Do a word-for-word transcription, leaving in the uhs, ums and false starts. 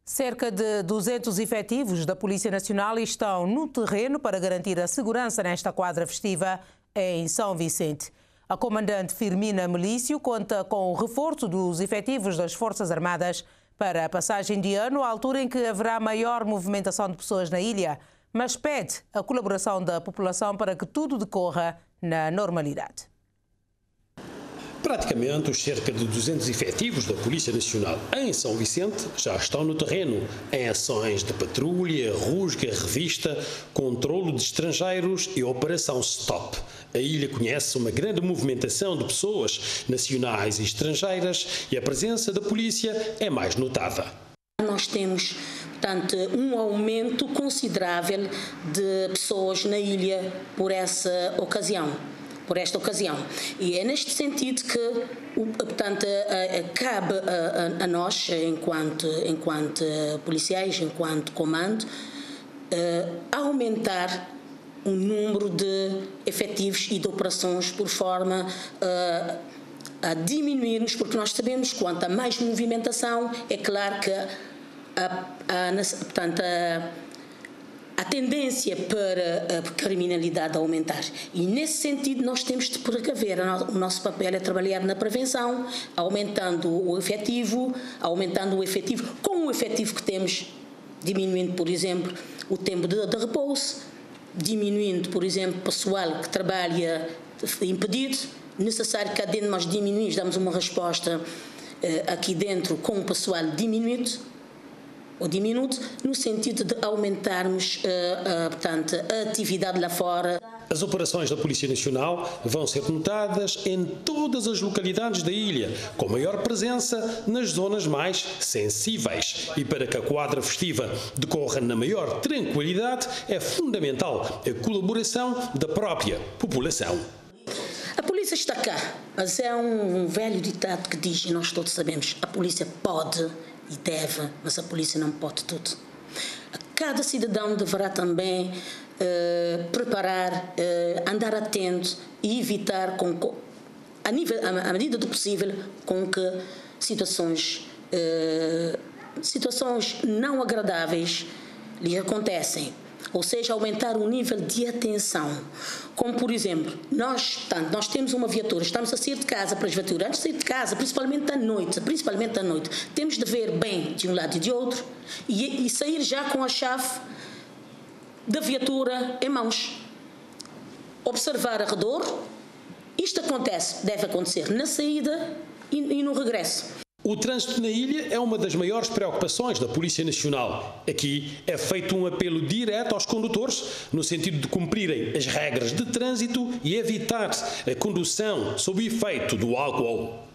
Cerca de duzentos efetivos da Polícia Nacional estão no terreno para garantir a segurança nesta quadra festiva em São Vicente. A comandante Firmina Melício conta com o reforço dos efetivos das Forças Armadas para a passagem de ano, à altura em que haverá maior movimentação de pessoas na ilha, mas pede a colaboração da população para que tudo decorra na normalidade. Praticamente os cerca de duzentos efetivos da Polícia Nacional em São Vicente já estão no terreno, em ações de patrulha, rusga, revista, controlo de estrangeiros e operação stop. A ilha conhece uma grande movimentação de pessoas nacionais e estrangeiras e a presença da polícia é mais notada. Nós temos, portanto, um aumento considerável de pessoas na ilha por essa ocasião. por esta ocasião. E é neste sentido que, portanto, cabe a, a, a nós, enquanto, enquanto policiais, enquanto comando, aumentar o número de efetivos e de operações por forma a, a diminuirmos, porque nós sabemos que quanto a mais movimentação, é claro que a, a, portanto, a, a tendência para a criminalidade aumentar. E, nesse sentido, nós temos de precaver. O nosso papel é trabalhar na prevenção, aumentando o efetivo, aumentando o efetivo, com o efetivo que temos, diminuindo, por exemplo, o tempo de, de repouso, diminuindo, por exemplo, pessoal que trabalha impedido. Necessário que cá dentro nós diminuímos, damos uma resposta eh, aqui dentro com o pessoal diminuído, ou diminuto, no sentido de aumentarmos uh, uh, portanto, a atividade lá fora. As operações da Polícia Nacional vão ser notadas em todas as localidades da ilha, com maior presença nas zonas mais sensíveis. E para que a quadra festiva decorra na maior tranquilidade, é fundamental a colaboração da própria população. A polícia está cá, mas é um velho ditado que diz, e nós todos sabemos, a polícia pode e deve, mas a polícia não pode tudo. Cada cidadão deverá também uh, preparar, uh, andar atento e evitar, com, a, nível, à medida do possível, com que situações, uh, situações não agradáveis lhe acontecem. Ou seja, aumentar o nível de atenção. Como, por exemplo, nós, portanto, nós temos uma viatura, estamos a sair de casa para as viaturas, antes de sair de casa, principalmente à noite, principalmente à noite, temos de ver bem de um lado e de outro e, e sair já com a chave da viatura em mãos. Observar ao redor. Isto acontece, deve acontecer na saída e, e no regresso. O trânsito na ilha é uma das maiores preocupações da Polícia Nacional. Aqui é feito um apelo direto aos condutores, no sentido de cumprirem as regras de trânsito e evitar a condução sob o efeito do álcool.